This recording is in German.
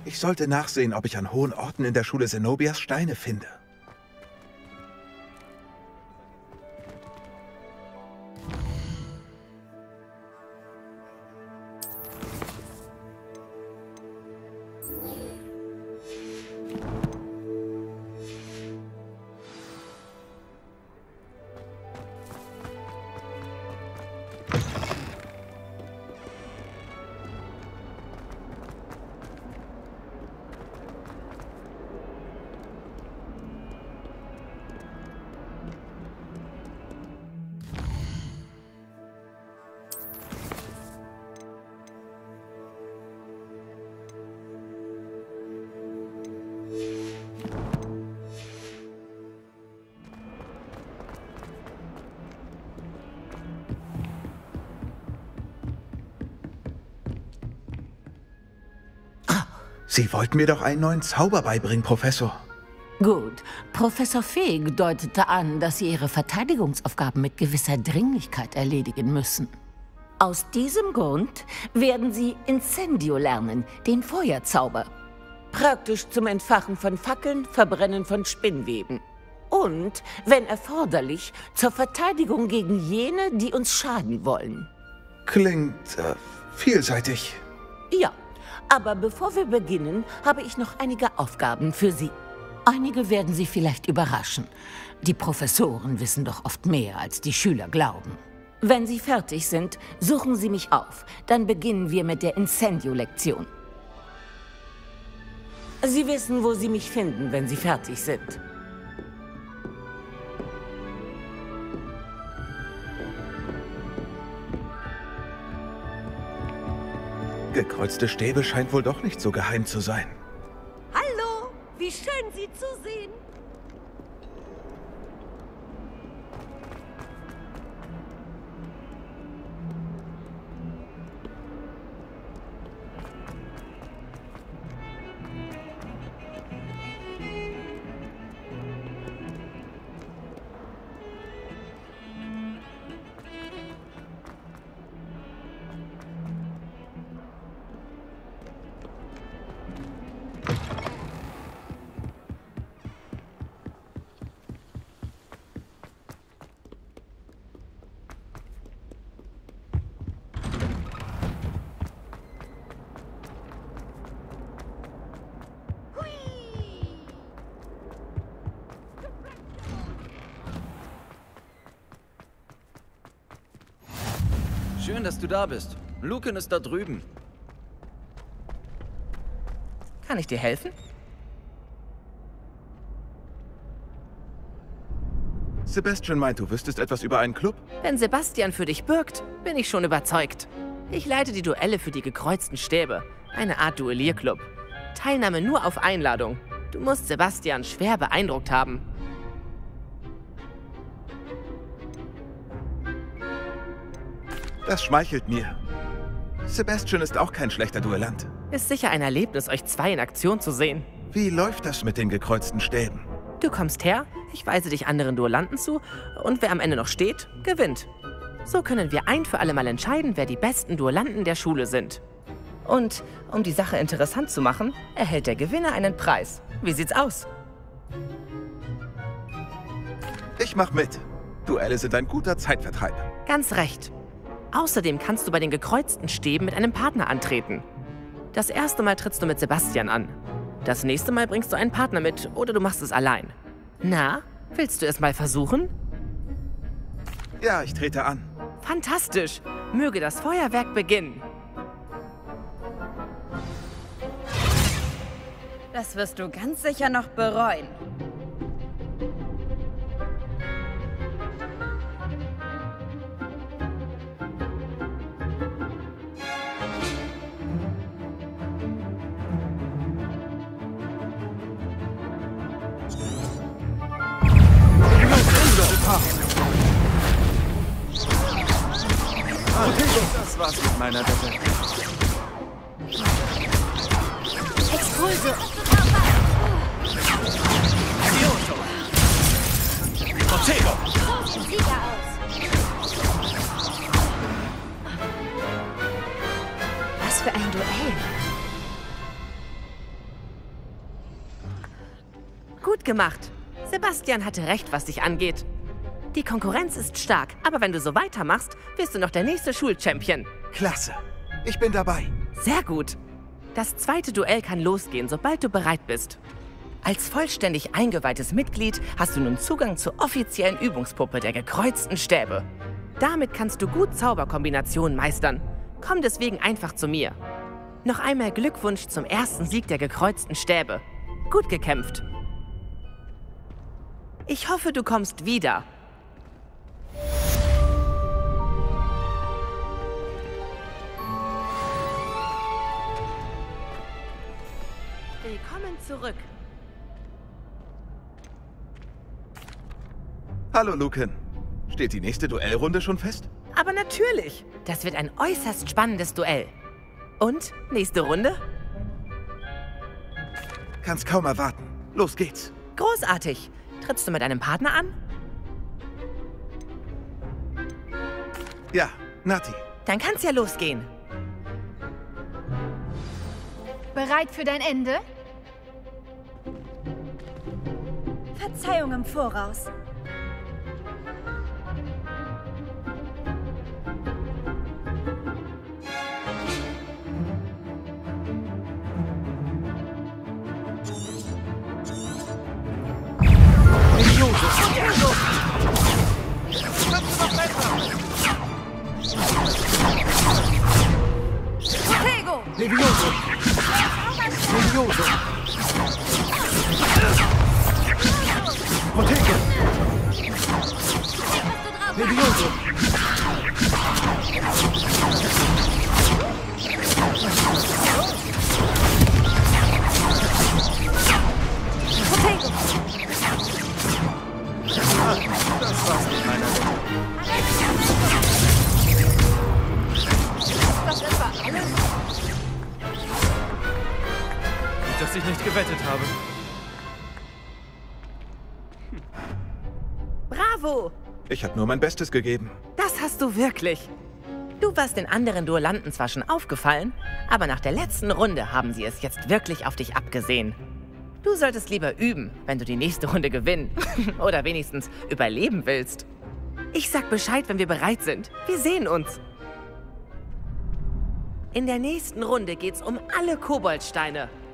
Ich sollte nachsehen, ob ich an hohen Orten in der Schule Zenobias Steine finde. Sie wollten mir doch einen neuen Zauber beibringen, Professor. Gut. Professor Feg deutete an, dass Sie Ihre Verteidigungsaufgaben mit gewisser Dringlichkeit erledigen müssen. Aus diesem Grund werden Sie Incendio lernen, den Feuerzauber. Praktisch zum Entfachen von Fackeln, Verbrennen von Spinnweben. Und, wenn erforderlich, zur Verteidigung gegen jene, die uns schaden wollen. Klingt vielseitig. Ja. Aber bevor wir beginnen, habe ich noch einige Aufgaben für Sie. Einige werden Sie vielleicht überraschen. Die Professoren wissen doch oft mehr, als die Schüler glauben. Wenn Sie fertig sind, suchen Sie mich auf. Dann beginnen wir mit der Incendio-Lektion. Sie wissen, wo Sie mich finden, wenn Sie fertig sind. Gekreuzte Stäbe scheint wohl doch nicht so geheim zu sein. Hallo, wie schön Sie zu sehen. Schön, dass du da bist. Lucan ist da drüben. Kann ich dir helfen? Sebastian meint, du wüsstest etwas über einen Club? Wenn Sebastian für dich bürgt, bin ich schon überzeugt. Ich leite die Duelle für die gekreuzten Stäbe. Eine Art Duellierclub. Teilnahme nur auf Einladung. Du musst Sebastian schwer beeindruckt haben. Das schmeichelt mir. Sebastian ist auch kein schlechter Duellant. Ist sicher ein Erlebnis, euch zwei in Aktion zu sehen. Wie läuft das mit den gekreuzten Stäben? Du kommst her, ich weise dich anderen Duellanten zu und wer am Ende noch steht, gewinnt. So können wir ein für alle Mal entscheiden, wer die besten Duellanten der Schule sind. Und um die Sache interessant zu machen, erhält der Gewinner einen Preis. Wie sieht's aus? Ich mach mit. Duelle sind ein guter Zeitvertreib. Ganz recht. Außerdem kannst du bei den gekreuzten Stäben mit einem Partner antreten. Das erste Mal trittst du mit Sebastian an. Das nächste Mal bringst du einen Partner mit oder du machst es allein. Na, willst du es mal versuchen? Ja, ich trete an. Fantastisch! Möge das Feuerwerk beginnen! Das wirst du ganz sicher noch bereuen. Das war's mit meiner Wette. Expulse! Protego! So sieht Sieger aus! Was für ein Duell! Gut gemacht. Sebastian hatte recht, was dich angeht. Die Konkurrenz ist stark, aber wenn du so weitermachst, wirst du noch der nächste Schulchampion. Klasse. Ich bin dabei. Sehr gut. Das zweite Duell kann losgehen, sobald du bereit bist. Als vollständig eingeweihtes Mitglied hast du nun Zugang zur offiziellen Übungspuppe der gekreuzten Stäbe. Damit kannst du gut Zauberkombinationen meistern. Komm deswegen einfach zu mir. Noch einmal Glückwunsch zum ersten Sieg der gekreuzten Stäbe. Gut gekämpft. Ich hoffe, du kommst wieder. Willkommen zurück. Hallo, Lucan. Steht die nächste Duellrunde schon fest? Aber natürlich. Das wird ein äußerst spannendes Duell. Und? Nächste Runde? Kann's kaum erwarten. Los geht's. Großartig. Trittst du mit einem Partner an? Ja, Nati. Dann kann's ja losgehen. Bereit für dein Ende? Verzeihung im Voraus. Protego! Levioso! Levioso! Protego! Levioso! Protego! Das war's mit meiner Wette. Das etwa alles? Gut, dass ich nicht gewettet habe. Bravo! Ich habe nur mein Bestes gegeben. Das hast du wirklich. Du warst den anderen Duellanten zwar schon aufgefallen, aber nach der letzten Runde haben sie es jetzt wirklich auf dich abgesehen. Du solltest lieber üben, wenn du die nächste Runde gewinnen oder wenigstens überleben willst. Ich sag Bescheid, wenn wir bereit sind. Wir sehen uns. In der nächsten Runde geht's um alle Koboldsteine.